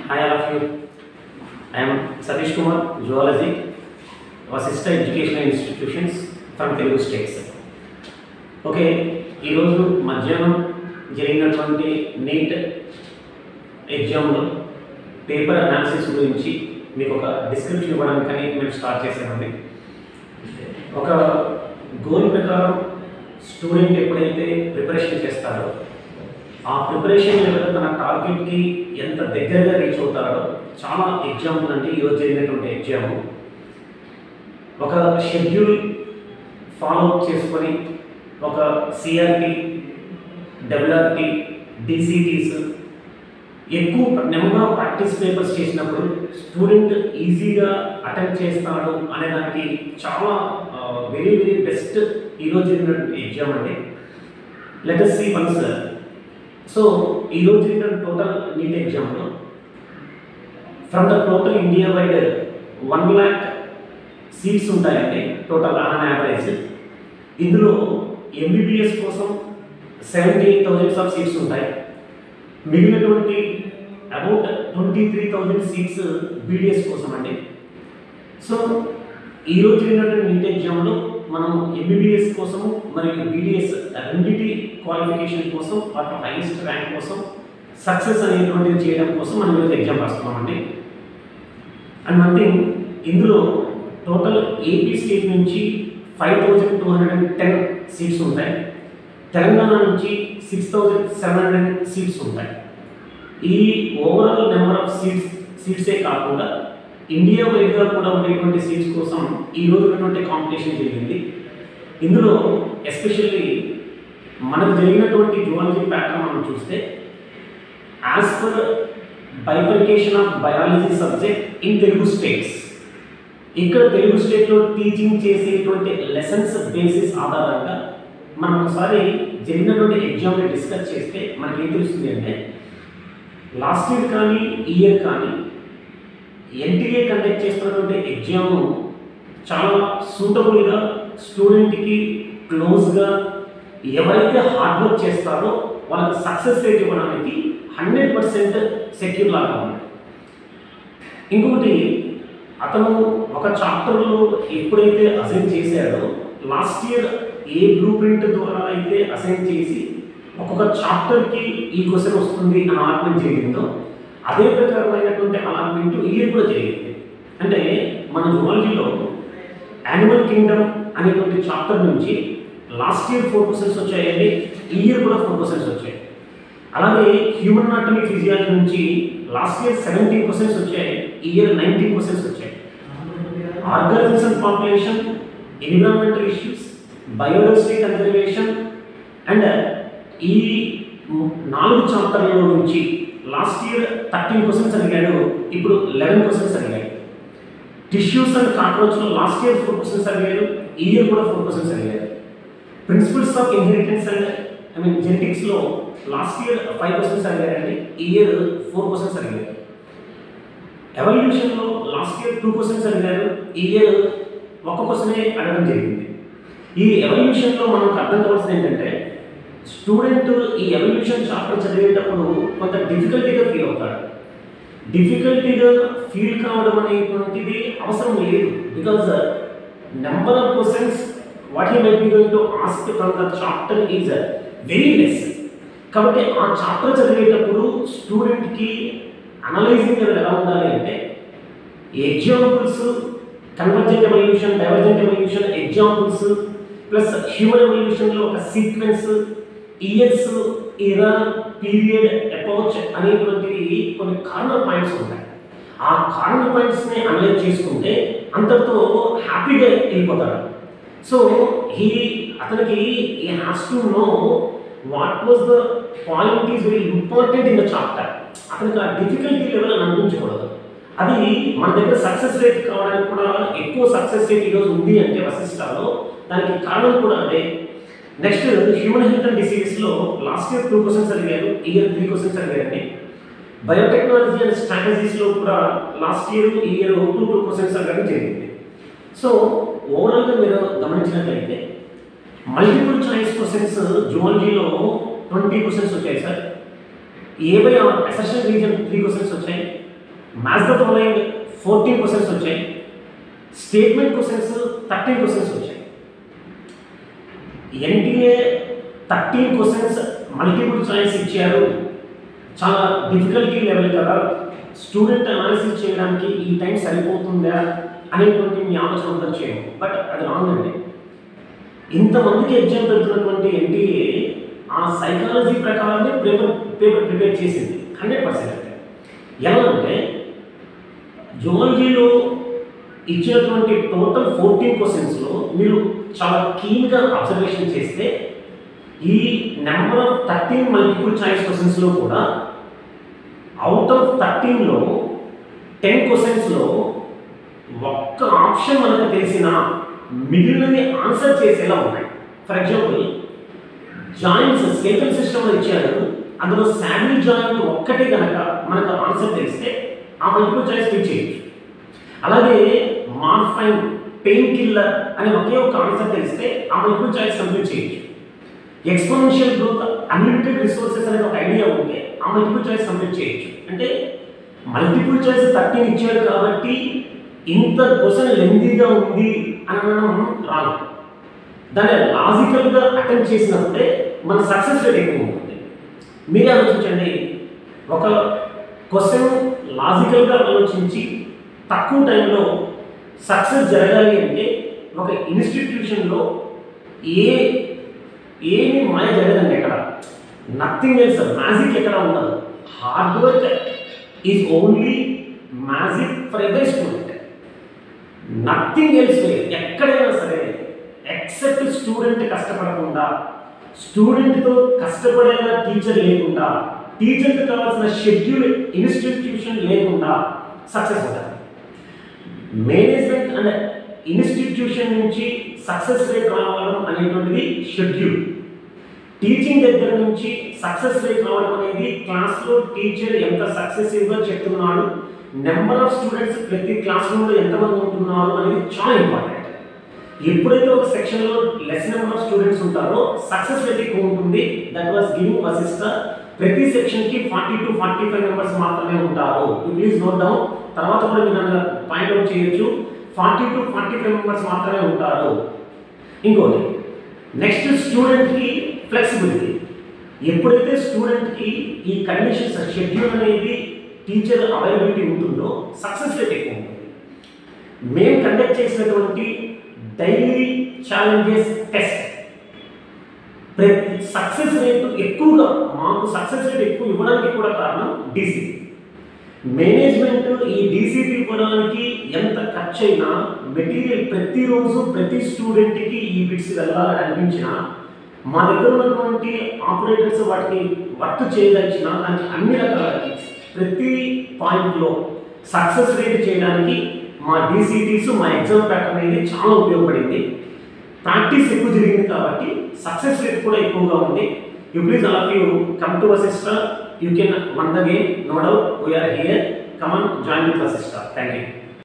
Hi all of you. I am Satish Kumar, Zoology, Assistant Educational Institutions from Telugu States. Okay, ఈ రోజు మధ్యాహ్నం జరిగినటువంటి neat ఎగ్జామ్లో paper analysis గురించి మీకు ఒక డిస్క్రిప్షన్ ఇవ్వడానికని మేము స్టార్ట్ చేసామండి. ఒక గోల్ ప్రకారం స్టూడెంట్ ఎప్పుడైతే ప్రిపరేషన్ చేస్తారో ఆ ప్రిపరేషన్ లెవెల్ తన టార్గెట్కి ఎంత దగ్గరగా రీచ్ అవుతారో చాలా ఎగ్జామ్ అంటే ఈరోజు జరిగినటువంటి ఎగ్జామ్ ఒక షెడ్యూల్ ఫాలో అప్ చేసుకొని ఒక సిఆర్టీ డబ్ల్యూఆర్టీ డిసిటీస్ ఎక్కువ నెంబర్ ఆఫ్ ప్రాక్టీస్ పేపర్స్ చేసినప్పుడు స్టూడెంట్ ఈజీగా అటెంప్ట్ చేస్తాడు అనే దానికి చాలా వెరీ వెరీ బెస్ట్ ఈరోజు జరిగినటువంటి ఎగ్జామ్ అండి. Let us see once. So ఈరోజు జరిగిన టోటల్ నీట్ ఎగ్జామ్లో from the total India wide 1 lakh seats ఉంటాయండి టోటల్ ఆన్ యావరేజ్. ఇందులో ఎంబీబీఎస్ కోసం 78,000 ఆఫ్ సీట్స్ ఉంటాయి. మిగిలినటువంటి అబౌట్ 23,000 సీట్స్ బీడీఎస్ కోసం అండి. సో ఈరోజు జరిగినటువంటి నీట్ ఎగ్జామ్లో మనం ఎంబీబీఎస్ కోసము మరియు బీడీఎస్ రెండింటి క్వాలిఫికేషన్ కోసం వాటి హైయెస్ట్ ర్యాంక్ కోసం సక్సెస్ అనేటువంటిది చేయడం కోసం మనం ఈరోజు ఎగ్జామ్ రాస్తున్నామండి. అండ్ వన్ థింగ్, ఇందులో టోటల్ ఏపీ స్టేట్ నుంచి 5,210 సీట్స్ ఉంటాయి. తెలంగాణ నుంచి 6,700 సీట్స్ ఉంటాయి. ఈ ఓవరాల్ నెంబర్ ఆఫ్ సీట్సే కాకుండా ఇండియా వైడ్గా కూడా ఉండేటువంటి సీట్స్ కోసం ఈ రోజు ఉన్నటువంటి కాంపిటీషన్ జరిగింది. ఇందులో ఎస్పెషల్లీ మనకు జరిగినటువంటి జువాలజీ ప్యాటర్న్ మనం చూస్తే as per bifurcation of biology subject in Telugu states, ఇక్కడ తెలుగు స్టేట్లో టీచింగ్ చేసేటువంటి లెసన్స్ బేసిస్ ఆధారంగా మనం ఒకసారి జరిగినటువంటి ఎగ్జామ్ని డిస్కస్ చేస్తే మనకేం తెలుస్తుంది అంటే లాస్ట్ ఇయర్ కానీ ఈ ఇయర్ కానీ ఎన్టీఏ కండక్ట్ చేస్తున్నటువంటి ఎగ్జామ్ చాలా సూటబుల్గా స్టూడెంట్కి క్లోజ్గా ఎవరైతే హార్డ్ వర్క్ చేస్తారో వాళ్ళకి సక్సెస్ రేట్ ఇవ్వడానికి 100% సెక్యూర్ లాగా ఉంది. ఇంకొకటి, అతను ఒక చాప్టర్లో ఎప్పుడైతే అసైన్ చేశాడో last year a blueprint ద్వారా అయితే అసైన్ చేసి ఒక్కొక్క చాప్టర్కి ఈ క్వశ్చన్ వస్తుంది అని అలాట్మెంట్ జరిగిందో అదే ప్రకారమైనటువంటి అలాట్మెంట్ ఈ ఇయర్ కూడా జరిగింది. అంటే మన జువాలజీలో యానిమల్ కింగ్డమ్ అనేటువంటి చాప్టర్ నుంచి లాస్ట్ ఇయర్ 4 క్వశ్చన్స్ వచ్చాయండి, ఈ ఇయర్ కూడా 4 క్వశ్చన్స్ వచ్చాయి. అలాగే హ్యూమన్ అనాటమీ ఫిజియాలజీ నుంచి లాస్ట్ ఇయర్ 17 క్వశ్చన్స్ వచ్చాయి, ఈ ఇయర్ 19 క్వశ్చన్స్ వచ్చాయి. Organisms and population, environmental issues, biodiversity conservation and ఈ 4 చాప్టర్ల నుంచి లాస్ట్ ఇయర్ 13 క్వశ్చన్స్ అడిగాడు, ఇప్పుడు 11 క్వశ్చన్స్ అడిగాడు. టిష్యూస్ అండ్ కాక్రోచ్లో లాస్ట్ ఇయర్ 4 క్వశ్చన్స్ అడిగాడు, ఈ ఇయర్ కూడా 4 క్వశ్చన్స్ అడిగాడు. ప్రిన్సిపల్స్ ఆఫ్ ఇన్హెరిటెన్స్ అండ్ జెనెటిక్స్లో లాస్ట్ ఇయర్ 5 క్వశ్చన్స్ అడిగారండి, ఈ ఇయర్ 4 క్వశ్చన్స్ అడిగారు. ఎవల్యూషన్లో లాస్ట్ ఇయర్ 2 క్వశ్చన్స్ అడిగారు, ఈ ఇయర్ 1 క్వశ్చనే అడగడం జరిగింది. ఈ ఎవల్యూషన్లో మనకు అర్థం కావాల్సింది ఏంటంటే స్టూడెంట్ ఈ ఎవల్యూషన్ చాప్టర్ చదివేటప్పుడు కొంత డిఫికల్టీగా ఫీల్ అవుతాడు. డిఫికల్టీగా ఫీల్ కావడం అనేటువంటిది అవసరం లేదు. Because number of questions what he might be going to ask from the chapter is very less. కాబట్టి ఆ చాప్టర్ చదివేటప్పుడు స్టూడెంట్కి అనలైజింగ్ లెవెల్ ఎలా ఉండాలి అంటే examples, convergent evolution, divergent evolution examples plus human ఎవల్యూషన్లో ఒక sequence, years, era, period, approach అనేటువంటివి కొన్ని కార్నర్ పాయింట్స్ ఉంటాయి. ఆ కార్నర్ పాయింట్స్ని అనలైజ్ చేసుకుంటే అంతటితో హ్యాపీగా వెళ్ళిపోతాడు. సో అతనికి he has to know what was the point is very important in the chapter. అతనికి ఆ డిఫికల్టీ లెవెల్ అని అనిపించకూడదు. అది మన దగ్గర సక్సెస్ రేట్ కావడానికి కూడా ఎక్కువ సక్సెస్ రేట్ ఈరోజు ఉంది అంటే వశిష్టాలో దానికి కారణం కూడా అదే. నెక్స్ట్, హ్యూమన్ హెల్త్ అండ్ డిసీజెస్లో లాస్ట్ ఇయర్ 2 క్వశ్చన్స్ అడిగారు, ఈ ఇయర్ 3 క్వశ్చన్స్ అడిగారండి. బయోటెక్నాలజీ అండ్ స్ట్రాటజీస్లో కూడా లాస్ట్ ఇయర్ ఈ ఇయర్ 2 క్వశ్చన్స్ అడగడం జరిగింది. సో ఓవరాల్గా మీరు గమనించినట్లయితే మల్టిపుల్ చాయిస్ క్వశ్చన్స్ జువాలజీలో 20 క్వశ్చన్స్ వచ్చాయి sir. A by our assertion region 3 questions వచ్చాయి, మ్యాథ్స్ ద ఫాలోయింగ్ 14 క్వశ్చన్స్ వచ్చాయి, స్టేట్మెంట్ క్వశ్చన్స్ 13 క్వశ్చన్స్ వచ్చాయి. ఎన్టీఏ 13 క్వశ్చన్స్ మల్టిపుల్ చాయిస్ ఇచ్చారు, చాలా డిఫికల్టీ లెవెల్ కదా, స్టూడెంట్ అనాలిసిస్ చేయడానికి ఈ టైం సరిపోతుందా అనేటువంటి మీ ఆలోచన అంతా చేయము. బట్ అది రాంగ్ అండి. ఇంతమందికి ఎగ్జామ్ పెడుతున్నటువంటి ఎన్టీఏ ఆ సైకాలజీ ప్రకారమే పేపర్ ప్రిపేర్ చేసింది 100%. ఎలా అంటే జువాలజీలో ఇచ్చినటువంటి టోటల్ 14 క్వశ్చన్స్లో మీరు చాలా కీన్గా అబ్జర్వేషన్ చేస్తే ఈ నెంబర్ ఆఫ్ 13 మల్టిపుల్ చాయిస్ క్వశ్చన్స్లో కూడా అవుట్ ఆఫ్ 13లో 10 క్వశ్చన్స్లో ఒక్క ఆప్షన్ మనకు తెలిసిన మిగిలినవి ఆన్సర్ చేసేలా ఉన్నాయి. For example joints skeletal system ఇచ్చారు, అందులో శాడిల్ జాయింట్ ఒక్కటే కనుక మనకు ఆన్సర్ తెలిస్తే ఆ మల్టిపుల్ చాయిస్ ఫిల్ చేయొచ్చు. అలాగే మార్ఫైన్ పెయిన్ కిల్లర్ అనే ఒకే ఒక ఆన్సర్ తెలిస్తే ఆ మల్టిపుల్ చాయిస్ కంప్లీట్ చేయొచ్చు. ఎక్స్పోనెన్షియల్ గ్రోత్ అన్లిమిటెడ్ రిసోర్సెస్ అనేది ఒక ఐడియా ఉంటే ఆ మల్టిపుల్ చాయిస్ కంప్లీట్ చేయొచ్చు. అంటే మల్టిపుల్ చాయిస్ 13 ఇచ్చాడు కాబట్టి ఇంత క్వశ్చన్ లెంతీగా ఉంది అని మనం రాదు. దాన్ని లాజికల్గా అటెంప్ట్ చేసినప్పుడే మన సక్సెస్ రేట్ ఎక్కువ ఉంటుంది. మీరే ఆలోచించండి, ఒక క్వశ్చన్ లాజికల్గా ఆలోచించి తక్కువ టైంలో సక్సెస్ జరగాలి అంటే ఒక ఇన్స్టిట్యూషన్లో ఏమి మాయ జరగదండి. ఎక్కడ నథింగ్ ఎల్స్, మ్యాజిక్ ఎక్కడ ఉండదు. Hard work is only magic for every student. Nothing else ఎక్కడైనా సరే ఎక్సెప్ట్ స్టూడెంట్ కష్టపడకుండా, స్టూడెంట్తో కష్టపడేలా టీచర్ లేకుండా, టీచర్కి కావాల్సిన షెడ్యూల్ ఇన్స్టిట్యూషన్ లేకుండా సక్సెస్ అవుతారు. మేనేజ్మెంట్ అండ్ ఇన్స్టిట్యూషన్ నుంచి సక్సెస్ రేట్ రావడం అనేటువంటిది షెడ్యూల్. టీచింగ్ దగ్గర నుంచి సక్సెస్ రేట్ రావడం అనేది క్లాస్లో టీచర్ ఎంత సక్సెసివ్గా చెప్తున్నాడు, నెంబర్ ఆఫ్ స్టూడెంట్స్ ప్రతి క్లాస్ రూమ్లో ఎంతమంది ఉంటున్నారు అనేది చాలా ఇంపార్టెంట్. ఎప్పుడైతే ఒక సెక్షన్లో లెస్ నెంబర్ ఆఫ్ స్టూడెంట్స్ ఉంటారో సక్సెస్ రేట్ ఎక్కువ ఉంటుంది. That was giving Vashishta. ప్రతి సెక్షన్కి 40 to 45 మెంబర్స్ మాత్రమే ఉంటారు. Please note down. తర్వాత కూడా మీరు నన్ను పాయింట్అవుట్ చేయొచ్చు. 40 to 45 మెంబర్స్ మాత్రమే ఉంటారు. ఇంకోటి నెక్స్ట్ స్టూడెంట్కి ఫ్లెక్సిబిలిటీ. ఎప్పుడైతే స్టూడెంట్కి ఈ కండిషన్స్ షెడ్యూల్ అనేది టీచర్ అవైలబిలిటీ ఉంటుందో సక్సెస్ రేట్ ఎక్కువ ఉంటుంది. మేము కండక్ట్ చేసినటువంటి daily challenges test success rate ఎక్కువగా, మాకు సక్సెస్ రేట్ ఎక్కువ ఇవ్వడానికి కూడా కారణం డీసీపీ. మేనేజ్మెంట్ ఈ డీసీపీ ఇవ్వడానికి ఎంత ఖర్చు అయినా మెటీరియల్ ప్రతిరోజు ప్రతి స్టూడెంట్కి ఈ బిట్స్ వెళ్ళాలని అనిపించినా మా దగ్గర ఉన్నటువంటి ఆపరేటర్స్ వాటికి వర్క్ చేయదలిచిన దానికి అన్ని రకాల ప్రతి పాయింట్లో సక్సెస్ రేట్ చేయడానికి మా డీసీటీస్ మా ఎగ్జామ్ ప్యాటర్న్ అనేది చాలా ఉపయోగపడింది. ప్రాక్టీస్ ఎక్కువ జరిగింది కాబట్టి సక్సెస్ రేట్ కూడా ఎక్కువగా ఉంది. You please all of you come to Vashishta. You can win the game, no doubt. We are here. Come on, join with Vashishta. Thank you.